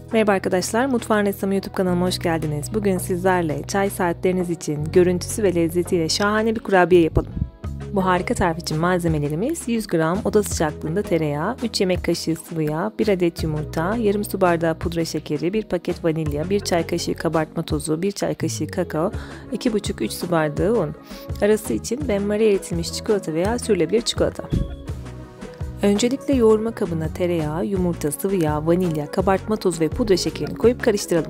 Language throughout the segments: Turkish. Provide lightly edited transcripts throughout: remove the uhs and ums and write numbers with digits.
Merhaba arkadaşlar, Mutfağın Ressamı YouTube kanalıma hoş geldiniz. Bugün sizlerle çay saatleriniz için görüntüsü ve lezzetiyle şahane bir kurabiye yapalım. Bu harika tarif için malzemelerimiz 100 gram oda sıcaklığında tereyağı, 3 yemek kaşığı sıvı yağ, 1 adet yumurta, yarım su bardağı pudra şekeri, 1 paket vanilya, 1 çay kaşığı kabartma tozu, 1 çay kaşığı kakao, 2,5-3 su bardağı un. Arası için benmari eritilmiş çikolata veya sürülebilir çikolata. Öncelikle yoğurma kabına tereyağı, yumurta, sıvı yağ, vanilya, kabartma tozu ve pudra şekerini koyup karıştıralım.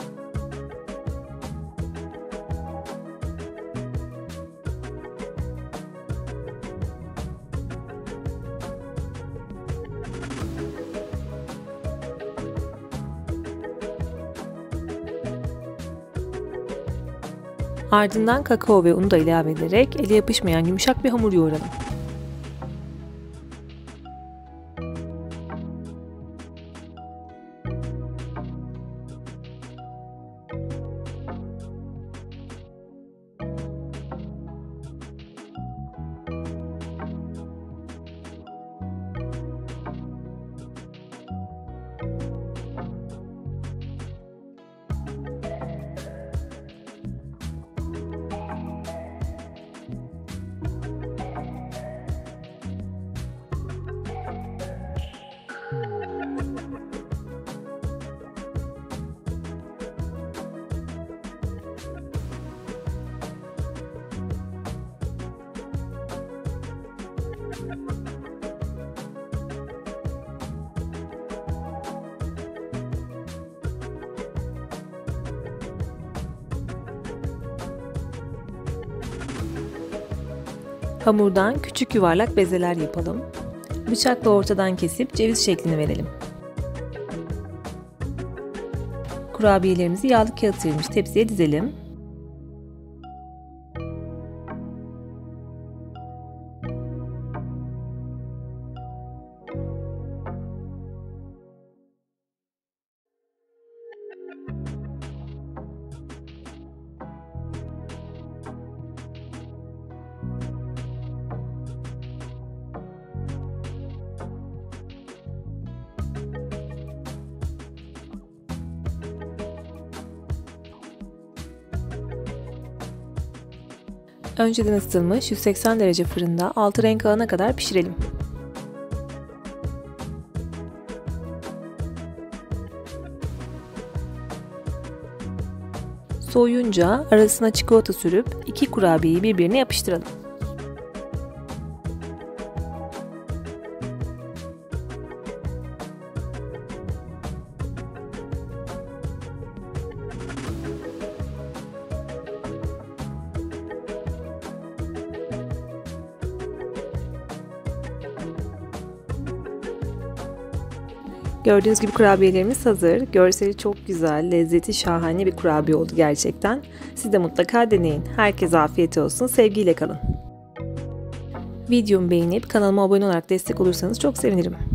Ardından kakao ve unu da ilave ederek ele yapışmayan yumuşak bir hamur yoğuralım. Hamurdan küçük yuvarlak bezeler yapalım. Bıçakla ortadan kesip ceviz şeklini verelim. Kurabiyelerimizi yağlı kağıt serilmiş tepsiye dizelim. Önceden ısıtılmış 180 derece fırında altı renk alana kadar pişirelim. Soğuyunca arasına çikolata sürüp iki kurabiyeyi birbirine yapıştıralım. Gördüğünüz gibi kurabiyelerimiz hazır. Görseli çok güzel, lezzeti şahane bir kurabiye oldu gerçekten. Siz de mutlaka deneyin. Herkese afiyet olsun. Sevgiyle kalın. Videomu beğenip kanalıma abone olarak destek olursanız çok sevinirim.